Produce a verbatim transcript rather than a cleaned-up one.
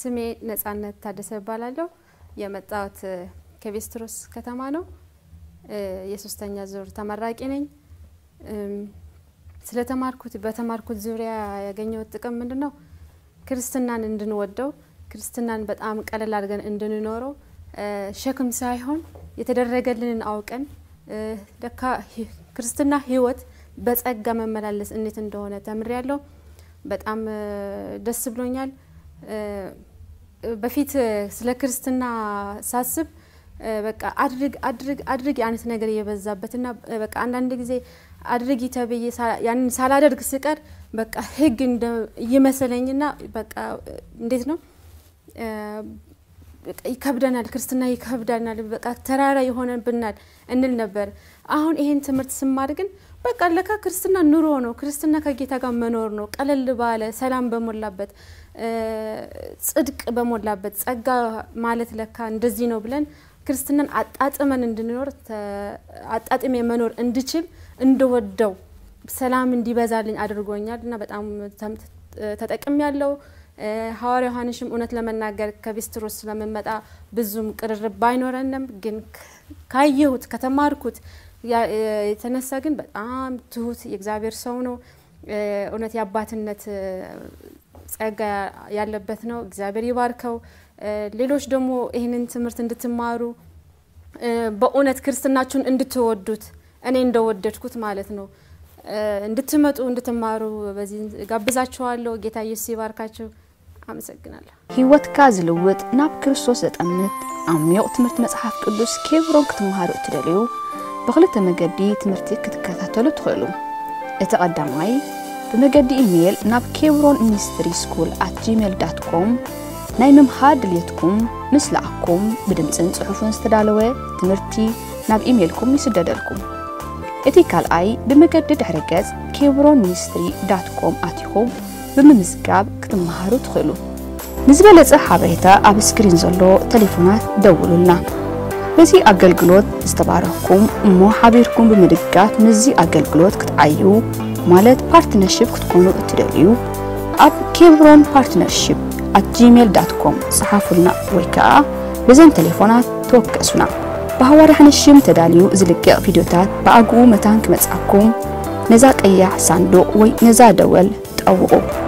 ስሜ ነጻነት ታደሰ ባላለው የመጣሁት ከቤስትሮስ ከተማ ነው የሶስተኛ ዙር ተመራቂ ነኝ ስለተማርኩት በተማርኩት ዙሪያ ያገኘሁት ጥቅም ምንድነው ክርስትናን እንድንወደው ክርስትናን በጣም ቀለል አድርገን እንድንኖረው ሸክም ሳይሆን የተደረገልንን አውቀን ደካ ክርስትና ህይወት በጸጋ መመላለስ እንዴት እንደሆነ ተምሬያለሁ በጣም ደስ ብሎኛል በፊት ስለ ክርስትና ሳስብ በቃ አድርግ አድርግ አድርግ ያንስ ነገር የበዛበትና በቃ አንድ አንድ ጊዜ አድርግ ይተበየ ያንን ሳላደርግ ስቀር በቃ ህግ እንደ ይመስለኝና በቃ እንዴት ነው ይከብደናል ክርስትና ይከብደናል በቃ ተራራ ይሆነብናል እንል ነበር አሁን ይሄን ትምርት ስማር ግን በቃ ለካ ክርስትና ኑሮ ነው ክርስትና ከጌታ ጋር መኖር ነው ቀለል ባለ ሰላም በመላበት ጽድቅ በመላበት ጸጋ ማለት ለካ እንደዚህ ነው ብለን ክርስትናን አጣጥመን እንድንኖር አጣጥሜ መኖር እንድችል እንደወደው ሰላም እንዲበዛልኝ አድርጎኛልና በጣም ተጠቅሜያለሁ ሐዋርያ ዮሐንስም እውነት ለመናገር ከቤስትሮስ ስለመመጣ ብዙም ቅርርብ ባይኖረንም ግን ካየሁት ከተማርኩት የተነሳ ግን በጣም ትሁት የእግዚአብሔር ሰው ነው እውነት ያባትነት ጸጋ ያለበት ነው እግዚአብሔር ይባርከው ሌሎች ደግሞ ይሄንን ትምርት እንድትማሩ በእውነት ክርስትናችሁን እንድትወዱት እኔ እንደወደድኩት ማለት ነው እንድትመጡ እንድትማሩ በዚህ ጋብዛችኋለሁ ጌታ ኢየሱስ ይባርካችሁ አመሰግናለሁ ህይወትካ ዝልውጥ ናብ ክርስቶስ ዘጠምት አምዮቅ ትምርት መጽሐፍ ቅዱስ ኬብሮን ክትማሃሩ ትደልዩ በخلተ መገዲ ትምርቲ ክትከታተሉ ትኽእሉ እቲ ቀዳማይ በመገዲ ኢሜል ናብ ኬብሮን ሚኒስትሪ ስኩል አት ጂሜል ዶት ኮም ናይ መምሃር ድልየትኩም ምስላአኩም በድምጽን ጽሑፍን ዝተዳለወ ትምርቲ ናብ ኢሜልኩም ይስደደልኩም እቲ ካልኣይ በመገዲ ድሕረ ገጽ ኬብሮን ሚኒስትሪ ዶት ኮም አትኹም በመምዝጋብ ክትማሃሩ ትኽእሉ ንዝበለጸ ሓበሬታ ኣብ ስክሪን ዘሎ ቴሌፎናት ደውሉልና በዚህ አገልግሎት استباركم مو حبيركم بمدقات مزي አገልግሎት ክትዓዩ ማለት ፓርትነርሺፕ ክትኮኑ እትደልዩ ኣብ ኬብሮን ፓርትነርሺፕ at gmail dot com صحافلنا ወይከዓ በዘን ቴሌፎናት ተወከሱና በሐዋርያ ሐንሽም ተዳልዩ ዝልቀቅ ቪዲዮታት በአጉ መታን ክመጻኩም ነዛ ቀያሕ ሳንዱቅ ወይ ነዛ ደወል ጠውቁ